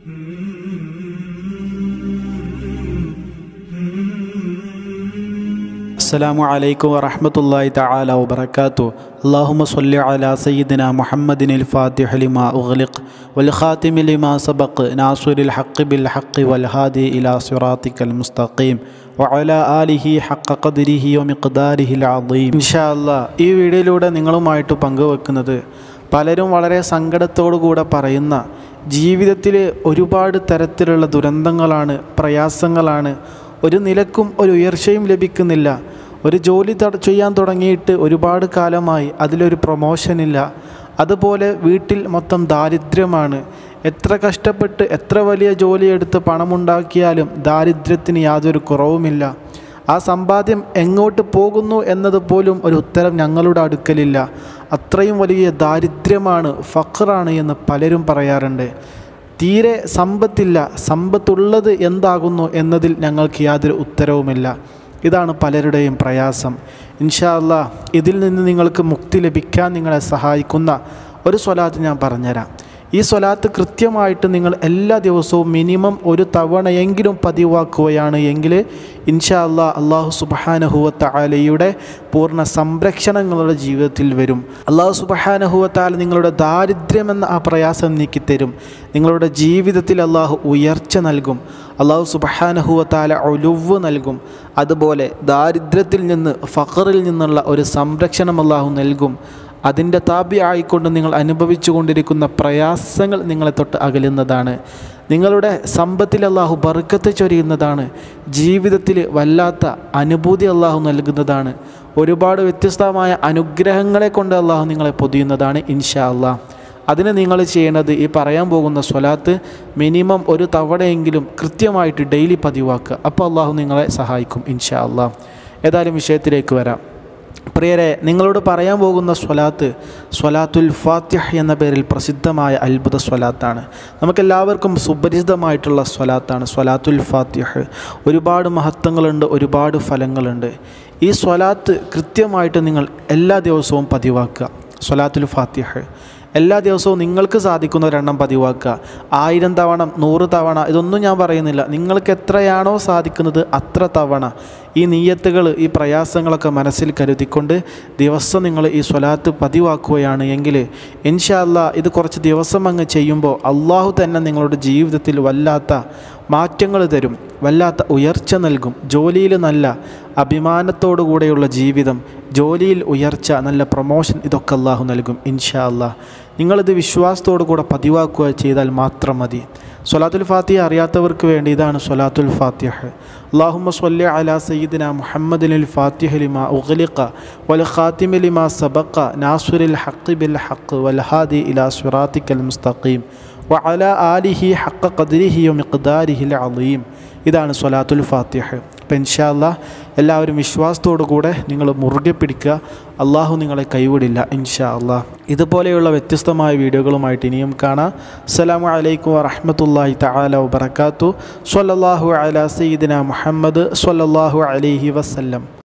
അസ്സലാമു അലൈക്കും വറഹ്മത്തുള്ളാഹി തആല വബറകാതുഹു. അല്ലാഹുമ്മ സ്വല്ലി അലാ സയ്യിദിനാ മുഹമ്മദിനിൽ ഫാത്തിഹി ലിമാ ഉഗ്ലിഖ് വൽ ഖാതിമി ലിമാ സബഖ് നാസിറിൽ ഹഖ് ബിൽ ഹഖ് വൽ ഹാദി ഇലാ സിറാത്തിക്കൽ മുസ്തഖീം വഅലാ ആലിഹി ഹഖ ഖദ്രിഹി വമിഖ്ദാരിഹിൽ അദീം. ഇൻഷാ അല്ലാഹ് ഈ വീഡിയോയിലൂടെ നിങ്ങളുമായിട്ട് പങ്കുവെക്കുന്നത് പലരും വളരെ സങ്കടത്തോടു കൂടെ പറയുന്ന ജീവിതത്തിൽ ഒരുപാട് തരത്തിലുള്ള ദുരന്തങ്ങളാണ്, പ്രയാസങ്ങളാണ്. ഒരു നിലക്കും ഒരു ഉയർച്ചയും ലഭിക്കുന്നില്ല. ഒരു ജോലി ചെയ്യാൻ തുടങ്ങിയിട്ട് ഒരുപാട് കാലമായി, അതിലൊരു പ്രൊമോഷനില്ല. അതുപോലെ വീട്ടിൽ മൊത്തം ദാരിദ്ര്യമാണ്. എത്ര കഷ്ടപ്പെട്ട് എത്ര വലിയ ജോലിയെടുത്ത് പണമുണ്ടാക്കിയാലും ദാരിദ്ര്യത്തിന് യാതൊരു കുറവുമില്ല. ആ സമ്പാദ്യം എങ്ങോട്ട് പോകുന്നു എന്നത് പോലും ഒരു ഉത്തരം ഞങ്ങളുടെ അടുക്കലില്ല. അത്രയും വലിയ ദാരിദ്ര്യമാണ്, ഫഖറാണ് എന്ന് പലരും പറയാറുണ്ട്. തീരെ സമ്പത്തില്ല, സമ്പത്തുള്ളത് എന്താകുന്നു എന്നതിൽ ഞങ്ങൾക്ക് യാതൊരു ഉത്തരവുമില്ല. ഇതാണ് പലരുടെയും പ്രയാസം. ഇൻഷാ അല്ലാഹ് ഇതിൽ നിന്ന് നിങ്ങൾക്ക് മുക്തി ലഭിക്കാൻ നിങ്ങളെ സഹായിക്കുന്ന ഒരു സ്വലാത്ത് ഞാൻ പറഞ്ഞുതരാം. ഈ സ്വലാത്ത് കൃത്യമായിട്ട് നിങ്ങൾ എല്ലാ ദിവസവും മിനിമം ഒരു തവണയെങ്കിലും പതിവാക്കുകയാണ് എങ്കിൽ ഇൻഷാ അല്ലാഹ് അല്ലാഹു സുബ്ഹാനഹു വ തആലയുടെ പൂർണ്ണ സംരക്ഷണം നിങ്ങളുടെ ജീവിതത്തിൽ വരും. അല്ലാഹു സുബ്ഹാനഹു വ തആല നിങ്ങളുടെ ദാരിദ്ര്യമെന്ന ആ പ്രയാസം നീക്കിത്തരും. നിങ്ങളുടെ ജീവിതത്തിൽ അല്ലാഹു ഉയർച്ച നൽകും. അല്ലാഹു സുബ്ഹാനഹു വ തആല ഉലുവ് നൽകും. അതുപോലെ ദാരിദ്ര്യത്തിൽ നിന്ന്, ഫഖറിൽ നിന്നുള്ള ഒരു സംരക്ഷണം അല്ലാഹു നൽകും. അതിൻ്റെ താബി ആയിക്കൊണ്ട് നിങ്ങൾ അനുഭവിച്ചു കൊണ്ടിരിക്കുന്ന പ്രയാസങ്ങൾ നിങ്ങളെ തൊട്ട് അകലുന്നതാണ്. നിങ്ങളുടെ സമ്പത്തിൽ അല്ലാഹു ബർക്കത്ത് ചൊരിയുന്നതാണ്. ജീവിതത്തിൽ വല്ലാത്ത അനുഭൂതി അല്ലാഹു നൽകുന്നതാണ്. ഒരുപാട് വ്യത്യസ്തമായ അനുഗ്രഹങ്ങളെ കൊണ്ട് അല്ലാഹു നിങ്ങളെ പൊതിയുന്നതാണ് ഇൻഷാ അല്ലാഹ്. അതിന് നിങ്ങൾ ചെയ്യേണ്ടത് ഈ പറയാൻ പോകുന്ന സ്വലാത്ത് മിനിമം ഒരു തവണയെങ്കിലും കൃത്യമായിട്ട് ഡെയിലി പതിവാക്കുക. അപ്പോൾ അല്ലാഹു നിങ്ങളെ സഹായിക്കും ഇൻഷാ അല്ലാഹ്. ഏതായാലും വിഷയത്തിലേക്ക് വരാം. പ്രിയരെ, നിങ്ങളോട് പറയാൻ പോകുന്ന സ്വലാത്ത് സ്വലാത്തുൽ ഫാത്തിഹ് എന്ന പേരിൽ പ്രസിദ്ധമായ അത്ഭുത സ്വലാത്താണ്. നമുക്കെല്ലാവർക്കും സുപരിചിതമായിട്ടുള്ള സ്വലാത്താണ് സ്വലാത്തുൽ ഫാത്തിഹ്. ഒരുപാട് മഹത്വങ്ങളുണ്ട്, ഒരുപാട് ഫലങ്ങളുണ്ട്. ഈ സ്വലാത്ത് കൃത്യമായിട്ട് നിങ്ങൾ എല്ലാ ദിവസവും പതിവാക്കുക. സ്വലാത്തുൽ ഫാത്തിഹ് എല്ലാ ദിവസവും നിങ്ങൾക്ക് സാധിക്കുന്ന ഒരെണ്ണം പതിവാക്കുക. 1000 തവണ, 100 തവണ, ഇതൊന്നും ഞാൻ പറയുന്നില്ല. നിങ്ങൾക്ക് എത്രയാണോ സാധിക്കുന്നത് അത്ര തവണ ഈ നിയ്യത്തുകൾ, ഈ പ്രയാസങ്ങളൊക്കെ മനസ്സിൽ കരുതിക്കൊണ്ട് ദിവസം നിങ്ങൾ ഈ സ്വലാത്ത് പതിവാക്കുകയാണ് എങ്കിൽ ഇൻഷാ അല്ലാഹ് ഇത് കുറച്ച് ദിവസം അങ്ങ് ചെയ്യുമ്പോൾ അള്ളാഹു തന്നെ നിങ്ങളുടെ ജീവിതത്തിൽ വല്ലാത്ത മാറ്റങ്ങൾ തരും, വല്ലാത്ത ഉയർച്ച നൽകും. ജോലിയിൽ നല്ല അഭിമാനത്തോടു കൂടെയുള്ള ജീവിതം, ജോലിയിൽ ഉയർച്ച, നല്ല പ്രൊമോഷൻ, ഇതൊക്കെ അള്ളാഹു നൽകും ഇൻഷാ അല്ലാഹ്. നിങ്ങളിത് വിശ്വാസത്തോടു കൂടെ പതിവാക്കുക ചെയ്താൽ മാത്രം മതി. സ്വലാത്തുൽ ഫാത്തിഹ അറിയാത്തവർക്ക് വേണ്ടി ഇതാണ് സ്വലാത്തുൽ ഫാത്തിഹ്. അല്ലാഹുമ്മ സ്വല്ലി അലാ സയ്യിദിനാ മുഹമ്മദിനിൽ ഫാത്തിഹി ലിമാ ഉഗ്ലിഖ വൽ ഖാതിമി ലിമാ സബഖ നാസിറിൽ ഹഖ് ബിൽ ഹഖ് വൽ ഹാദി ഇലാ സിറാത്തിക്കൽ മുസ്തഖീം വഅലാ ആലിഹി ഹഖ ഖദ്രിഹി വമിഖ്ദാരിഹിൽ അദീം. ഇതാണ് സ്വലാത്തുൽ ഫാത്തിഹ്. അപ്പം ഇൻഷാ അല്ലാഹ് എല്ലാവരും വിശ്വാസത്തോടു കൂടെ നിങ്ങൾ മുറുകെ പിടിക്കുക. അള്ളാഹു നിങ്ങളെ കൈവിടില്ല ഇൻഷാ അല്ലാഹ്. ഇതുപോലെയുള്ള വ്യത്യസ്തമായ വീഡിയോകളുമായിട്ട് ഇനിയും കാണാം. അസ്സലാമു അലൈക്കും വറഹ്മത്തുള്ളാഹി തആല വബറകാതുഹു. സ്വല്ലല്ലാഹു അലാ സയ്യിദിനാ മുഹമ്മദ് സ്വല്ലല്ലാഹു അലൈഹി വസല്ലം.